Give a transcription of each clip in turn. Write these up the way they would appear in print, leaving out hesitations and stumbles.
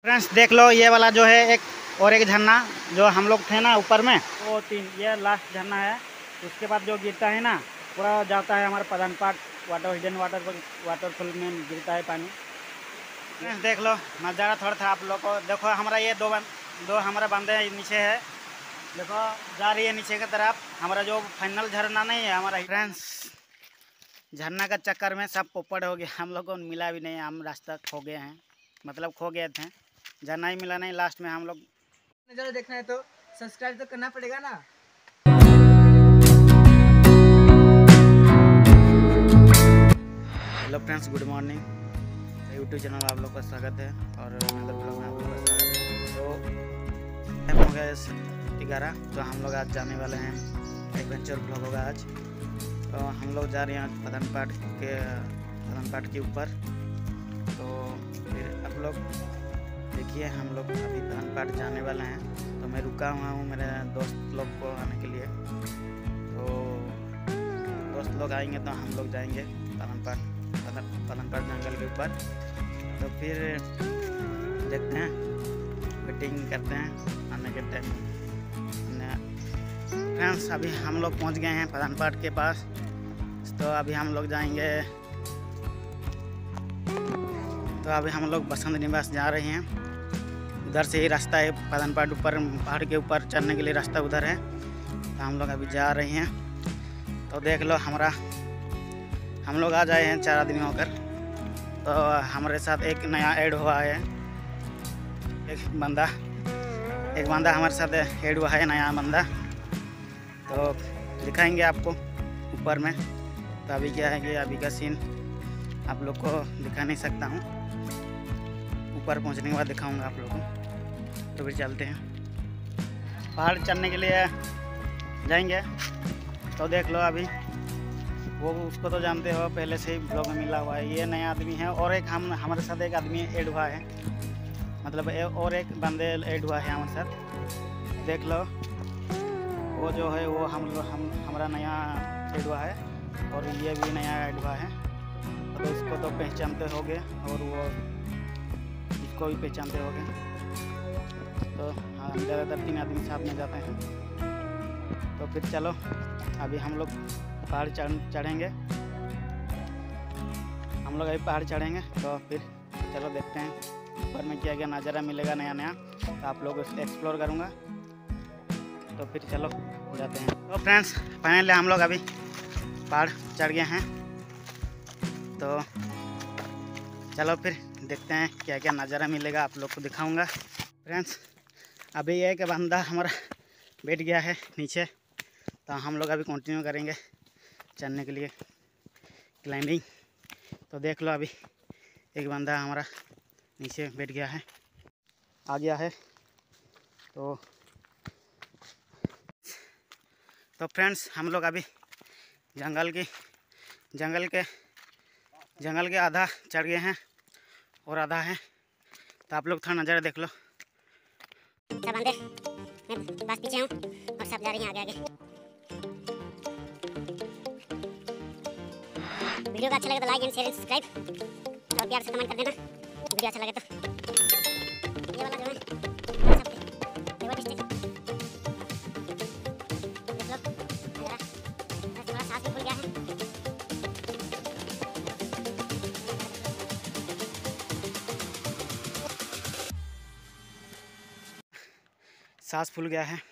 Friends देख लो, ये वाला जो है एक झरना जो हम लोग थे ना ऊपर में, वो 3 ये लास्ट झरना है। उसके बाद जो गिरता है ना पूरा जाता है हमारे प्रधानपाट हिडन वाटरफॉल में गिरता है पानी। फ्रेंड्स देख लो नज़ारा थोड़ा था आप लोग को। देखो हमारा ये दो हमारा बंदे नीचे है, देखो जा रही है नीचे की तरफ। हमारा जो फाइनल झरना नहीं है हमारा। फ्रेंड्स झरना का चक्कर में सब पोपट हो गया, हम लोग को मिला भी नहीं, हम रास्ता खो गए हैं, मतलब खो गए थे, झरना ही मिला नहीं। लास्ट में हम लोग नज़ारा देखना है तो सब्सक्राइब तो करना पड़ेगा ना। Hello friends, good morning. YouTube channel आप लोग का स्वागत है और अनदर ब्लॉग में आप लोग का स्वागत है। तो टाइम हो गया 11, तो हम लोग आज जाने वाले हैं, एडवेंचर ब्लॉग होगा आज। तो हम लोग जा रहे हैं प्रधानपाट के ऊपर। तो फिर आप लोग देखिए, हम लोग अभी प्रधानपाट जाने वाले हैं। तो मैं रुका हुआ हूँ मेरे दोस्त लोग को आने के लिए। तो दोस्त लोग आएंगे तो हम लोग जाएंगे प्रधानपाट जंगल के ऊपर। तो फिर देखते हैं, वेटिंग करते हैं आने के टाइम। फ्रेंड्स अभी हम लोग पहुंच गए हैं प्रधानपाट के पास। तो अभी हम लोग जाएंगे, तो अभी हम लोग बसंत निवास जा रहे हैं। उधर से ही रास्ता है प्रधानपाट ऊपर, पहाड़ के ऊपर चढ़ने के लिए रास्ता उधर है। तो हम लोग अभी जा रहे हैं। तो देख लो हम लोग आ जाए हैं 4 आदमी होकर। तो हमारे साथ एक नया ऐड हुआ है, एक बंदा हमारे साथ ऐड हुआ है, नया बंदा। तो दिखाएंगे आपको ऊपर में। तो अभी क्या है कि अभी का सीन आप लोग को दिखा नहीं सकता हूँ, ऊपर पहुँचने के बाद दिखाऊंगा आप लोगों को। तो फिर चलते हैं, पहाड़ चढ़ने के लिए जाएंगे। तो देख लो अभी वो उसको तो जानते हो, पहले से ही ब्लॉग में मिला हुआ है। ये नया आदमी है और एक हमारे साथ एक आदमी ऐड हुआ है, मतलब और एक बंदे ऐड हुआ है हमारे साथ। देख लो वो जो है वो हमारा नया ऐड हुआ है और ये भी नया ऐड हुआ है। तो इसको तो पहचानते होगे और वो इसको भी पहचानते होगे। तो हम ज़्यादातर 3 आदमी साथ में जाते हैं। तो फिर चलो अभी हम लोग पहाड़ चढ़ेंगे, हम लोग अभी पहाड़ चढ़ेंगे। तो फिर चलो देखते हैं ऊपर में क्या क्या नज़ारा मिलेगा नया। तो आप लोग उसको एक्सप्लोर करूँगा। तो फिर चलो जाते हैं। तो फ्रेंड्स फाइनली हम लोग अभी पहाड़ चढ़ गए हैं। तो चलो फिर देखते हैं क्या क्या नज़ारा मिलेगा, आप लोग को दिखाऊंगा। फ्रेंड्स अभी एक बंदा हमारा बैठ गया है नीचे। तो हम लोग अभी कंटिन्यू करेंगे चढ़ने के लिए क्लाइंबिंग। तो देख लो अभी एक बंदा हमारा नीचे बैठ गया है, आ गया है। तो फ्रेंड्स हम लोग अभी जंगल के आधा चढ़ गए हैं और आधा है। तो आप लोग थोड़ा नज़ारा देख लो। सब बंदे मैं बस पीछे हूँ और सब जा रही हैं आगे। वीडियो का अच्छा लगे तो like and share and subscribe और प्यार से कमेंट कर देना वीडियो अच्छा लगे तो। ये वाला जो है सब फेवरेट स्टेशन देख लो, जरा थोड़ा सांस भी फूल गया है। सांस फूल गया है।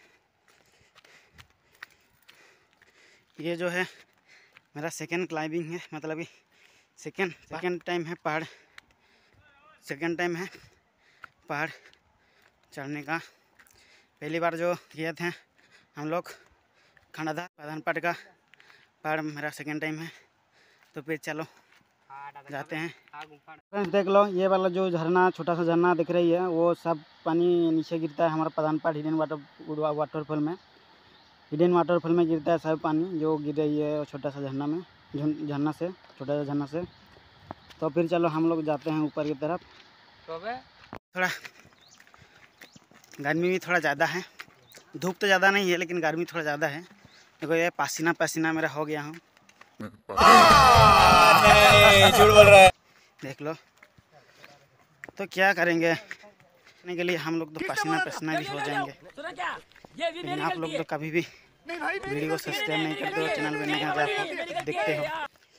ये जो है मेरा सेकंड क्लाइंबिंग है, मतलब ये सेकंड टाइम है पहाड़ चढ़ने का। पहली बार जो किए थे हम लोग खंडाधा प्रधानपाट का पहाड़, मेरा सेकंड टाइम है। तो फिर चलो जाते हैं। फ्रेंड्स देख लो, ये वाला जो झरना, छोटा सा झरना दिख रही है, वो सब पानी नीचे गिरता है हमारा प्रधानपाट हिडन वाटरफॉल में। हिडन वाटरफॉल में गिरता है सब पानी जो गिर रही है छोटा सा छोटा सा झरना से। तो फिर चलो हम लोग जाते हैं ऊपर की तरफ। थोड़ा गर्मी भी थोड़ा ज़्यादा है, धूप तो ज़्यादा नहीं है लेकिन गर्मी थोड़ा ज़्यादा है। देखो ये पसीना मेरा हो गया हूँ। झूठ बोल रहा है। देख लो, तो क्या करेंगे, के लिए हम लोग तो पसीना पसीना भी हो जाएंगे, लेकिन आप लोग तो कभी भी वीडियो को सब्सक्राइब नहीं करते हो, चैनल पे नहीं आते देखते हो।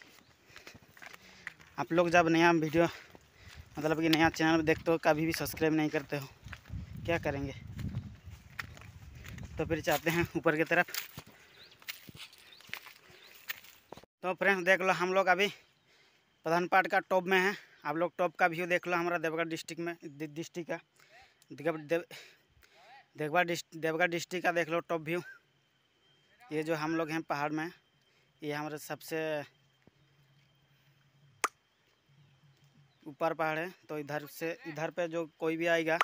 आप लोग जब नया वीडियो मतलब कि नया चैनल देखते हो कभी भी सब्सक्राइब नहीं करते हो, क्या करेंगे। तो फिर चाहते हैं ऊपर की तरफ। तो फ्रेंड्स देख लो हम लोग अभी प्रधानपाट का टॉप में है। आप लोग टॉप का व्यू देख लो, हमारा देवगढ़ डिस्ट्रिक्ट में डिस्ट्रिक्ट का देवगढ़ डिस्ट्रिक्ट का देख लो टॉप व्यू। ये जो हम लोग हैं पहाड़ में, ये हमारे सबसे ऊपर पहाड़ है। तो इधर पे जो कोई भी आएगा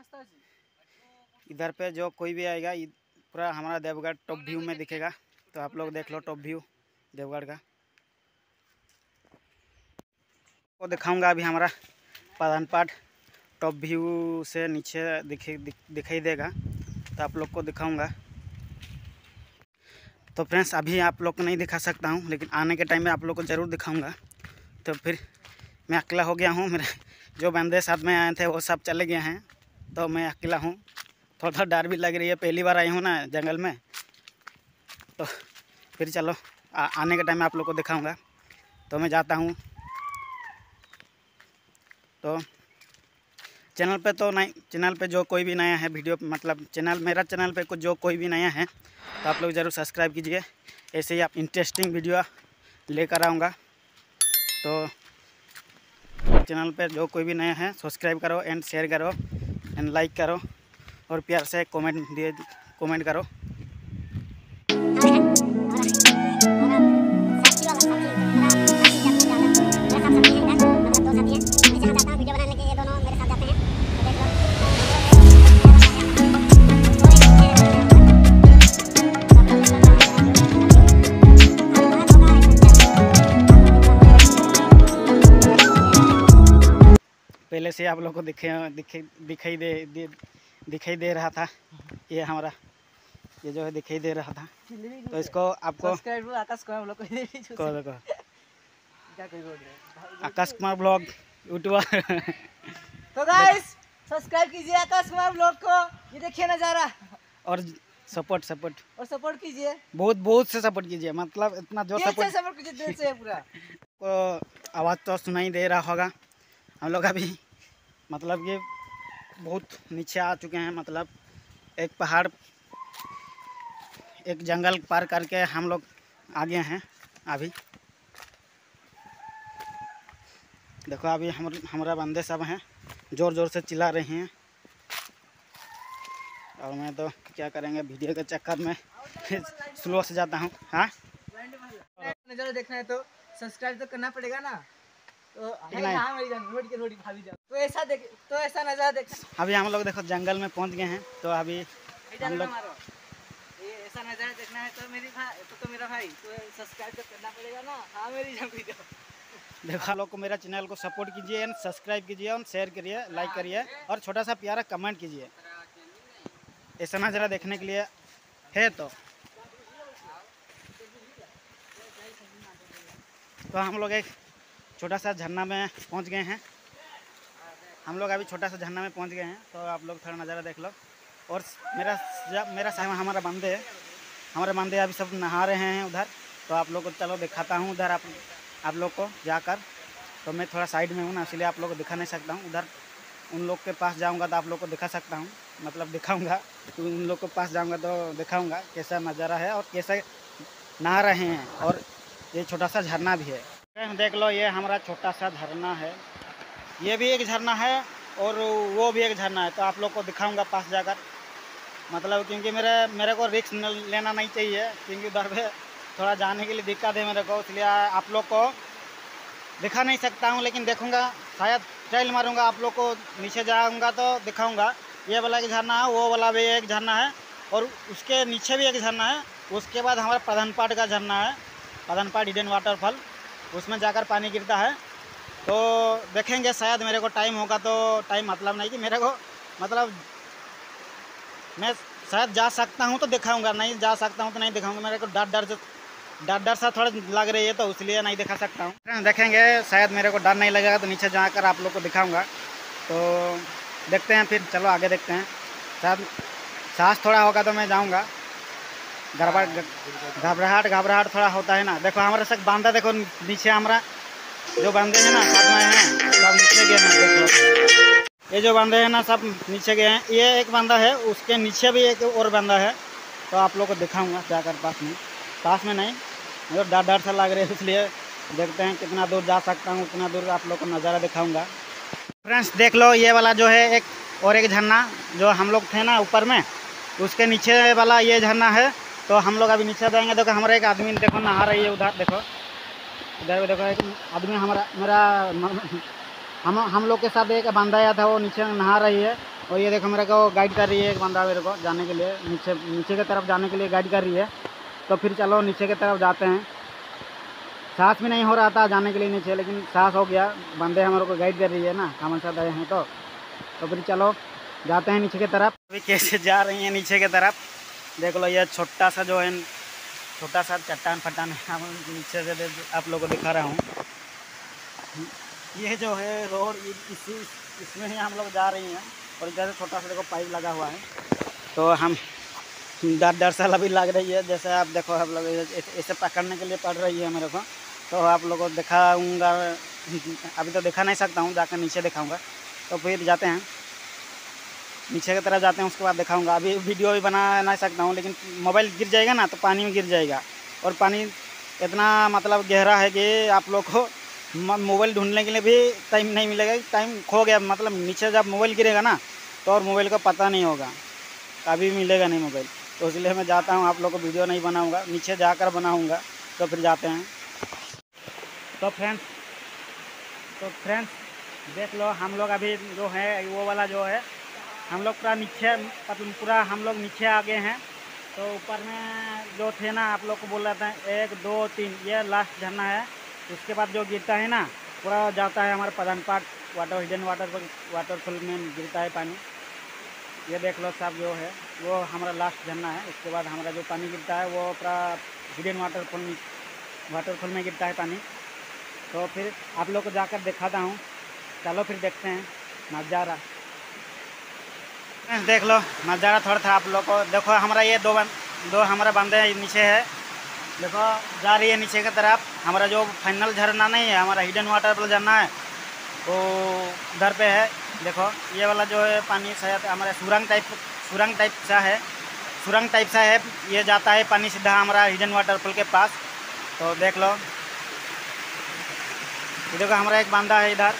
पूरा हमारा देवगढ़ टॉप व्यू में दिखेगा। तो आप लोग देख लो टॉप व्यू देवगढ़ का। वो दिखाऊंगा अभी हमारा प्रधानपाट टॉप व्यू से नीचे दिखाई देगा, तो आप लोग को दिखाऊंगा। तो फ्रेंड्स अभी आप लोग को नहीं दिखा सकता हूँ, लेकिन आने के टाइम में आप लोग को ज़रूर दिखाऊंगा। तो फिर मैं अकेला हो गया हूँ, मेरे जो बंदे साथ में आए थे वो सब चले गए हैं, तो मैं अकेला हूँ। थोड़ा डर भी लग रही है, पहली बार आई हूँ ना जंगल में। तो फिर चलो आने के टाइम में आप लोग को दिखाऊंगा। तो मैं जाता हूँ। तो चैनल पे जो कोई भी नया है वीडियो मतलब मेरा चैनल पे जो कोई भी नया है तो आप लोग ज़रूर सब्सक्राइब कीजिए। ऐसे ही आप इंटरेस्टिंग वीडियो लेकर आऊँगा। तो चैनल पे जो कोई भी नया है सब्सक्राइब करो एंड शेयर करो एंड लाइक करो और प्यार से कमेंट करो। पहले से आप लोग को दिखाई दे रहा था, ये हमारा ये जो है दिखाई दे रहा था। तो इसको आपको आकाश कुमार ब्लॉग यूट्यूबर तो गाइस सब्सक्राइब कीजिए आकाश कुमार ब्लॉग को। ये देखिए नज़ारा और सपोर्ट कीजिए, बहुत से सपोर्ट कीजिए। मतलब इतना जो सपोर्ट कीजिए दिल से पूरा। तो आवाज़ तो सुनाई दे रहा होगा। हम लोग अभी मतलब ये बहुत नीचे आ चुके हैं। मतलब एक पहाड़ एक जंगल पार करके हम लोग आगे हैं। अभी देखो अभी हमारा बंदे सब हैं, ज़ोर से चिल्ला रहे हैं। और मैं तो क्या करेंगे वीडियो के चक्कर में स्लो से जाता हूँ। हाँ नज़ारा देखना है तो सब्सक्राइब तो करना पड़ेगा ना। तो ऐसा नज़ारा देख। अभी हम लोग देखो जंगल में पहुंच गए हैं। तो अभी हम लोग ऐसा नज़ारा देखना है तो मेरा भाई तो सब्सक्राइब तो करना पड़ेगा ना। हाँ मेरी वीडियो देखो लोग को मेरा चैनल को सपोर्ट कीजिए एंड सब्सक्राइब कीजिए और शेयर करिए, लाइक करिए और छोटा सा प्यारा कमेंट कीजिए। ऐसा नज़ारा देखने के लिए है। तो हम लोग एक छोटा सा झरना में पहुंच गए हैं। हम लोग अभी छोटा सा झरना में पहुंच गए हैं। तो आप लोग थोड़ा नज़ारा देख लो। और हमारे बंदे अभी सब नहा रहे हैं उधर। तो आप लोग को चलो दिखाता हूं उधर आप लोग को जाकर। तो मैं थोड़ा साइड में हूं ना, इसलिए आप लोग को दिखा नहीं सकता हूं। उधर उन लोग के पास जाऊंगा तो आप लोग को दिखा सकता हूं, मतलब दिखाऊंगा। तो उन लोग के पास जाऊंगा तो दिखाऊंगा कैसा नज़ारा है और कैसे नहा रहे हैं। और ये छोटा सा झरना भी है। देख लो ये हमारा छोटा सा झरना है। ये भी एक झरना है और वो भी एक झरना है। तो आप लोग को दिखाऊंगा पास जाकर। मतलब क्योंकि मेरे को रिस्क लेना नहीं चाहिए, क्योंकि उधर पे थोड़ा जाने के लिए दिक्कत है मेरे को, इसलिए आप लोग को दिखा नहीं सकता हूँ। लेकिन देखूंगा, शायद ट्रायल मारूंगा, आप लोग को नीचे जाऊंगा तो दिखाऊंगा। ये वाला एक झरना है, वो वाला भी एक झरना है और उसके नीचे भी एक झरना है। उसके बाद हमारा प्रधानपाट का झरना है, प्रधानपाट हिडन वाटरफॉल। उसमें जाकर पानी गिरता है। तो देखेंगे, शायद मेरे को टाइम होगा तो टाइम मतलब नहीं कि मेरे को मतलब मैं शायद जा सकता हूं तो दिखाऊंगा, नहीं जा सकता हूं तो नहीं दिखाऊंगा। मेरे को डर सा थोड़ा लग रही है, तो इसलिए नहीं दिखा सकता हूं। देखेंगे, शायद मेरे को डर नहीं लगेगा तो नीचे जाकर आप लोग को दिखाऊंगा। तो देखते हैं फिर, चलो आगे देखते हैं। शायद सांस थोड़ा होगा तो मैं जाऊँगा। घबराहट थोड़ा होता है ना। देखो हमारे सब बांधा, देखो नीचे हमारा जो बांधे हैं ना साथ में हैं, सब नीचे गए हैं। देखो ये जो बांधे हैं ना सब नीचे गए हैं। ये एक बांधा है, उसके नीचे भी एक और बांधा है, तो आप लोग को दिखाऊंगा जाकर। पास में नहीं, मुझे डर सा लग रहा है, इसलिए देखते हैं कितना दूर जा सकता हूँ, उतना दूर आप लोग को नज़ारा दिखाऊंगा। फ्रेंड्स देख लो, ये वाला जो है एक झरना, जो हम लोग थे ना ऊपर में, उसके नीचे वाला ये झरना है। तो हम लोग अभी नीचे जाएंगे। देखो हमारा एक आदमी देखो नहा रही है उधर, देखो इधर देखो एक आदमी मेरा हम लोग के साथ एक बंदा आया था, वो नीचे नहा रही है। और ये देखो मेरे को गाइड कर रही है, एक बंदा मेरे को जाने के लिए, नीचे की तरफ जाने के लिए गाइड कर रही है। तो फिर चलो नीचे की तरफ जाते हैं। सांस भी नहीं हो रहा था जाने के लिए नीचे, लेकिन सांस हो गया। बंदे हमारे को गाइड कर रही है ना, हमारे साथ आए हैं। तो फिर चलो जाते हैं नीचे की तरफ। अभी कैसे जा रही हैं नीचे की तरफ, देख लो। ये छोटा सा जो है, छोटा सा चट्टान फटान है, हम नीचे से आप लोगों को दिखा रहा हूँ। ये जो है रोड, इसमें ही हम लोग जा रही हैं। और इधर छोटा सा देखो पाइप लगा हुआ है, तो हम डर सा भी लग रही है। जैसे आप देखो, आप लोग इसे पकड़ने के लिए पड़ रही है मेरे को, तो आप लोगों को दिखाऊंगा। अभी तो दिखा नहीं सकता हूँ, जाकर नीचे दिखाऊंगा। तो फिर जाते हैं नीचे की तरफ, जाते हैं, उसके बाद दिखाऊंगा। अभी वीडियो भी बना नहीं सकता हूँ, लेकिन मोबाइल गिर जाएगा ना तो पानी में गिर जाएगा। और पानी इतना मतलब गहरा है कि आप लोग को मोबाइल ढूंढने के लिए भी टाइम नहीं मिलेगा। टाइम खो गया, मतलब नीचे जब मोबाइल गिरेगा ना तो और मोबाइल का पता नहीं होगा, कभी मिलेगा नहीं मोबाइल। तो इसलिए मैं जाता हूँ, आप लोग को वीडियो नहीं बनाऊँगा, नीचे जाकर बनाऊँगा। तो फिर जाते हैं। तो फ्रेंड्स देख लो, हम लोग अभी जो है वो वाला जो है, हम लोग पूरा नीचे, मतलब पूरा हम लोग नीचे आ गए हैं। तो ऊपर में जो थे ना, आप लोग को बोल रहा था 1 2 3, ये लास्ट झरना है। उसके बाद जो गिरता है ना, पूरा जाता है हमारे पदनपाट हिडन वाटरफॉल में गिरता है पानी। ये देख लो सब जो है वो हमारा लास्ट झरना है। उसके बाद हमारा जो पानी गिरता है वो पूरा हिडन वाटरफॉल में गिरता है पानी। तो फिर आप लोग को जाकर दिखाता हूँ। चलो फिर देखते हैं नज़ारा। देख लो नज़ारा थोड़ा था आप लोग को। देखो हमारा ये दो हमारा बंदे नीचे है, देखो जा रही है नीचे की तरफ। हमारा जो फाइनल झरना नहीं है, हमारा हिडन वाटरफॉल झरना है, वो उधर पे है। देखो ये वाला जो है पानी शायद हमारा सुरंग टाइप सा है। ये जाता है पानी सीधा हमारा हिडन वाटरफॉल के पास। तो देख लो, ये देखो हमारा एक बंदा है इधर।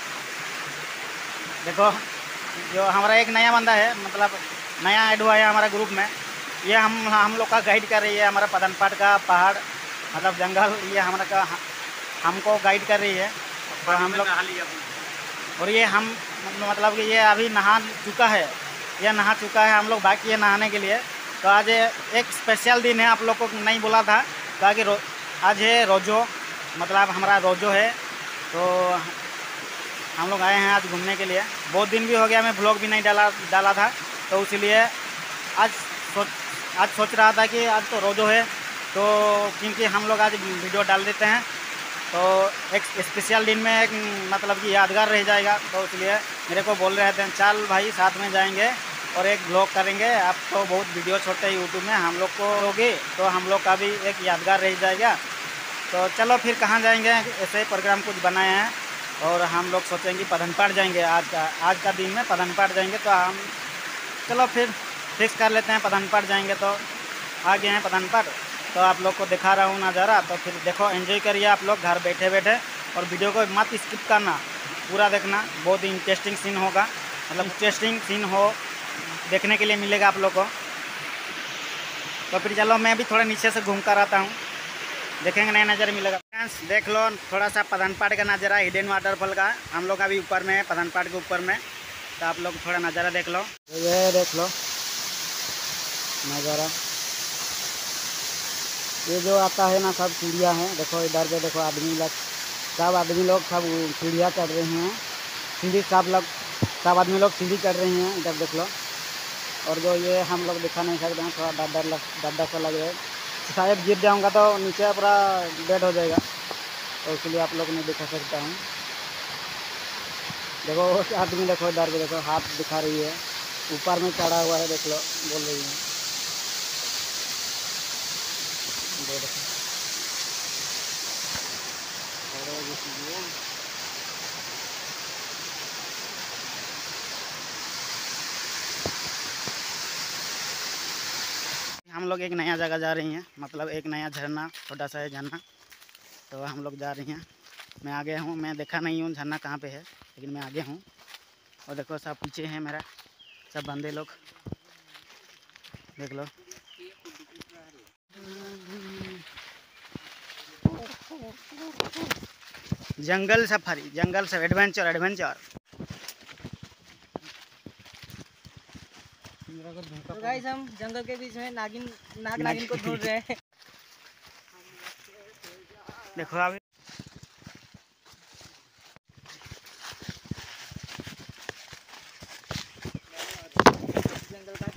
देखो जो हमारा एक नया बंदा है, मतलब नया ऐड हुआ है हमारा ग्रुप में। ये हम लोग का गाइड कर रही है, हमारा पदनपाट का पहाड़, मतलब जंगल, ये हमारा हमको गाइड कर रही है। तो हम लोग और ये हम मतलब कि ये अभी नहा चुका है, हम लोग बाकी है नहाने के लिए। तो आज एक स्पेशल दिन है, आप लोग को नहीं बोला था, कहा कि आज है रोजो, मतलब हमारा रोजो है। तो हम लोग आए हैं आज घूमने के लिए। बहुत दिन भी हो गया, मैं ब्लॉग भी नहीं डाला था, तो इसीलिए आज सोच रहा था कि आज तो रोजो है, तो क्योंकि हम लोग आज वीडियो डाल देते हैं, तो एक स्पेशल दिन में एक मतलब कि यादगार रह जाएगा। तो इसलिए मेरे को बोल रहे थे चल भाई साथ में जाएंगे और एक ब्लॉग करेंगे। आप तो बहुत वीडियो छोड़ते हैं यूट्यूब में, हम लोग को होगी तो हम लोग का भी एक यादगार रह जाएगा। तो चलो फिर कहाँ जाएंगे, ऐसे प्रोग्राम कुछ बनाए हैं और हम लोग सोचेंगे पदनपाट जाएंगे। आज का दिन में पदनपाट जाएंगे। तो हम चलो फिर फिक्स कर लेते हैं, पदनपाट जाएंगे। तो आ गए हैं पदनपाट, तो आप लोग को दिखा रहा हूँ नज़ारा। तो फिर देखो, एंजॉय करिए आप लोग घर बैठे बैठे, और वीडियो को मत स्किप करना, पूरा देखना। बहुत इंटरेस्टिंग सीन होगा, मतलब इंटरेस्टिंग सीन देखने के लिए मिलेगा आप लोग को। तो फिर चलो मैं भी थोड़ा नीचे से घूम कर आता हूँ, देखेंगे नया नज़ारा मिलेगा। फ्रेंड्स देख लो थोड़ा सा पदनपाट का नज़ारा, हिडन वाटरफॉल का। हम लोग अभी ऊपर में है, पदनपाट के ऊपर में। तो आप लोग थोड़ा नज़ारा देख लो, ये देख लो नज़ारा। ये जो आता है ना सब सीढ़ियाँ हैं। देखो इधर पे देखो आदमी लोग सब सीढ़ियाँ चढ़ रहे हैं। सब आदमी लोग सीढ़ी चढ़ रहे हैं, इधर देख लो। और जो ये हम लोग दिखा नहीं सकते हैं, थोड़ा डर सा लग रहा है, शायद गिर जाऊंगा तो नीचे पूरा डेड हो जाएगा, तो इसलिए आप लोग नहीं दिखा सकता हूँ। देखो उस आदमी देखो इधर भी देखो हाथ दिखा रही है, ऊपर में चढ़ा हुआ है, देख लो बोल रही है। देखो हम लोग एक नया जगह जा रही हैं, मतलब एक नया झरना, छोटा सा है झरना, तो हम लोग जा रही हैं। मैं आगे हूँ, मैं देखा नहीं हूँ झरना कहाँ पे है, लेकिन मैं आगे हूँ। और देखो सब पीछे हैं मेरा, सब बंदे लोग, देख लो। जंगल सफारी, जंगल सब एडवेंचर एडवेंचर। तो गाइस हम जंगल के बीच में नागिन को ढूंढ रहे हैं। देखो अभी जंगल का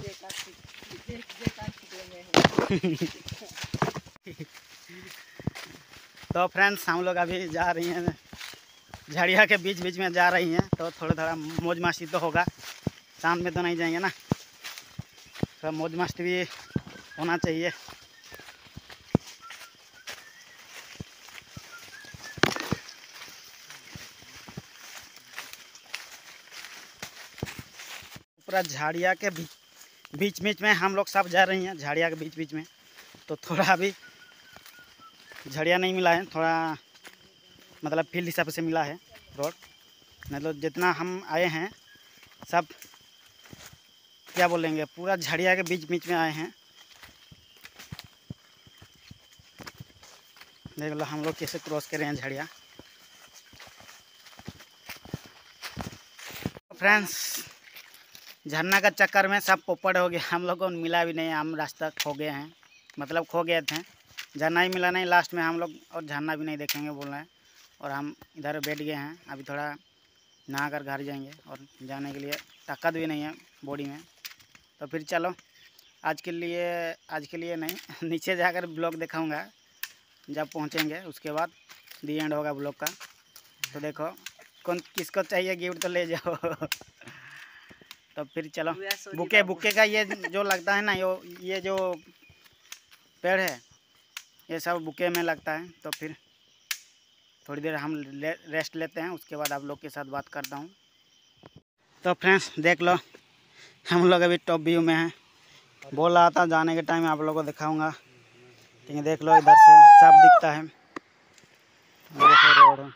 तो फ्रेंड्स हम लोग अभी जा रही हैं, झड़िया के बीच बीच में जा रही हैं, तो थोड़ा थोड़ा मौज मस्ती तो होगा, शाम में तो नहीं जाएंगे ना, थोड़ा मौज मस्ती भी होना चाहिए। पूरा झाड़िया के बीच बीच में हम लोग सब जा रही हैं, झाड़िया के बीच बीच में, तो थोड़ा अभी झड़िया नहीं मिला है, थोड़ा मतलब फील्ड हिसाब से मिला है रोड, मतलब जितना हम आए हैं सब क्या बोलेंगे, पूरा झड़िया के बीच बीच में आए हैं। देख लो हम लोग कैसे क्रॉस कर रहे हैं झड़िया। फ्रेंड्स झरना का चक्कर में सब पोपट हो गया, हम लोग को मिला भी नहीं, हम रास्ता खो गए हैं, मतलब खो गए थे, झरना ही मिला नहीं, लास्ट में हम लोग और झरना भी नहीं देखेंगे बोल रहे हैं, और हम इधर बैठ गए हैं। अभी थोड़ा नहा कर घर जाएंगे, और जाने के लिए ताकत भी नहीं है बॉडी में, तो फिर चलो आज के लिए नहीं नीचे जाकर ब्लॉग दिखाऊंगा जब पहुंचेंगे, उसके बाद दी एंड होगा ब्लॉग का। तो देखो कौन किसको चाहिए गिफ्ट तो ले जाओ तो फिर चलो बुके का ये जो लगता है ना, ये जो पेड़ है ये सब बुके में लगता है। तो फिर थोड़ी देर हम रेस्ट लेते हैं, उसके बाद आप लोग के साथ बात करता हूँ। तो फ्रेंड्स देख लो हम लोग अभी टॉप व्यू में हैं, बोल रहा था जाने के टाइम आप लोगों को दिखाऊंगा, लेकिन देख लो इधर से सब दिखता है, देखो रोड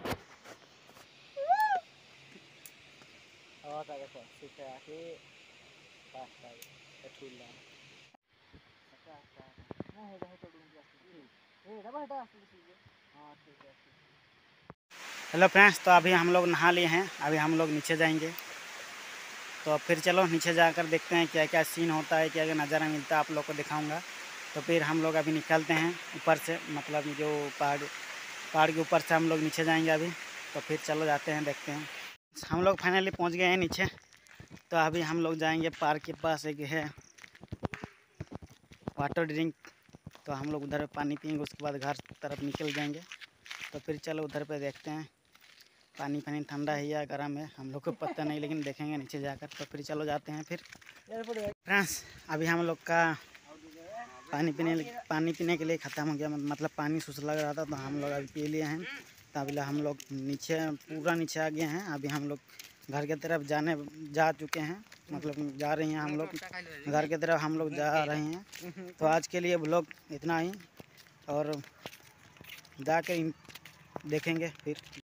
हेलो फ्रेंड्स, तो अभी हम लोग नहा लिए हैं, अभी हम लोग नीचे जाएंगे, तो फिर चलो नीचे जाकर देखते हैं क्या क्या सीन होता है, क्या क्या नज़ारा मिलता है, आप लोग को दिखाऊंगा। तो फिर हम लोग अभी निकलते हैं ऊपर से, मतलब जो पहाड़ के ऊपर से हम लोग नीचे जाएंगे अभी। तो फिर चलो जाते हैं, देखते हैं। हम लोग फाइनली पहुंच गए हैं नीचे, तो अभी हम लोग जाएंगे पार्क के पास, एक है वाटर ड्रिंक, तो हम लोग उधर पानी पिएंगे, उसके बाद घर तरफ निकल जाएंगे। तो फिर चलो उधर पे देखते हैं पानी ठंडा है या गर्म है, हम लोग को पता नहीं, लेकिन देखेंगे नीचे जाकर। तो फिर चलो जाते हैं। फिर फ्रेंड्स अभी हम लोग का पानी पीने के लिए ख़त्म हो गया, मतलब पानी सुस लग रहा था, तो हम लोग अभी पी लिए हैं। तो अभी हम लोग पूरा नीचे आ गए हैं, अभी हम लोग घर के तरफ जा चुके हैं, मतलब जा रही हैं हम लोग घर के तरफ, हम लोग जा रहे हैं। तो आज के लिए ब्लॉग इतना ही, और जाके देखेंगे फिर।